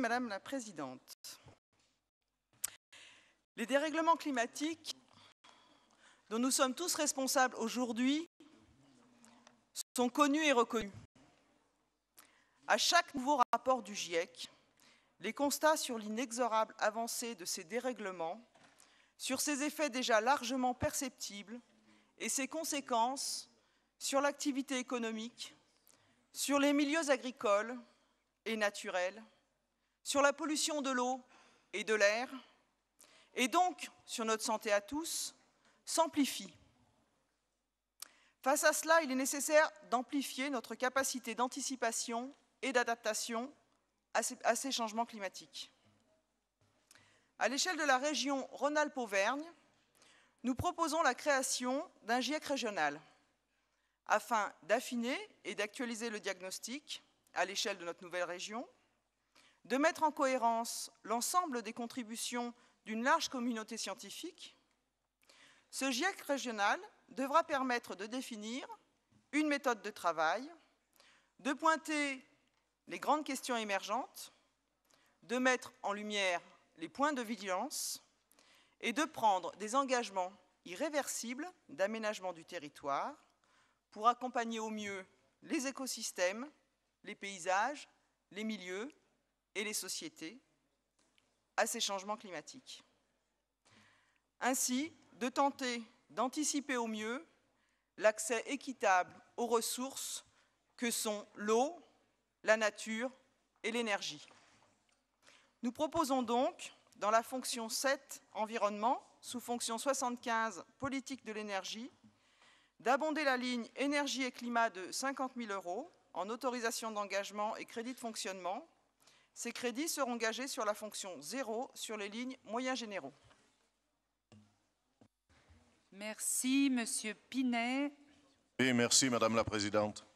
Madame la Présidente. Les dérèglements climatiques dont nous sommes tous responsables aujourd'hui sont connus et reconnus. À chaque nouveau rapport du GIEC, les constats sur l'inexorable avancée de ces dérèglements, sur ses effets déjà largement perceptibles et ses conséquences sur l'activité économique, sur les milieux agricoles et naturels, sur la pollution de l'eau et de l'air, et donc sur notre santé à tous, s'amplifient. Face à cela, il est nécessaire d'amplifier notre capacité d'anticipation et d'adaptation à ces changements climatiques. À l'échelle de la région Rhône-Alpes-Auvergne, nous proposons la création d'un GIEC régional afin d'affiner et d'actualiser le diagnostic à l'échelle de notre nouvelle région, de mettre en cohérence l'ensemble des contributions d'une large communauté scientifique. Ce GIEC régional devra permettre de définir une méthode de travail, de pointer les grandes questions émergentes, de mettre en lumière les points de vigilance et de prendre des engagements irréversibles d'aménagement du territoire pour accompagner au mieux les écosystèmes, les paysages, les milieux et les sociétés à ces changements climatiques. Ainsi, de tenter d'anticiper au mieux l'accès équitable aux ressources que sont l'eau, la nature et l'énergie. Nous proposons donc, dans la fonction 7, Environnement, sous fonction 75, Politique de l'énergie, d'abonder la ligne Énergie et climat de 50 000 € en autorisations d'engagement et crédits de fonctionnement. Ces crédits seront gagés sur la fonction 0 sur les lignes moyens généraux. Merci, Monsieur Pinet. Oui, merci, Madame la Présidente.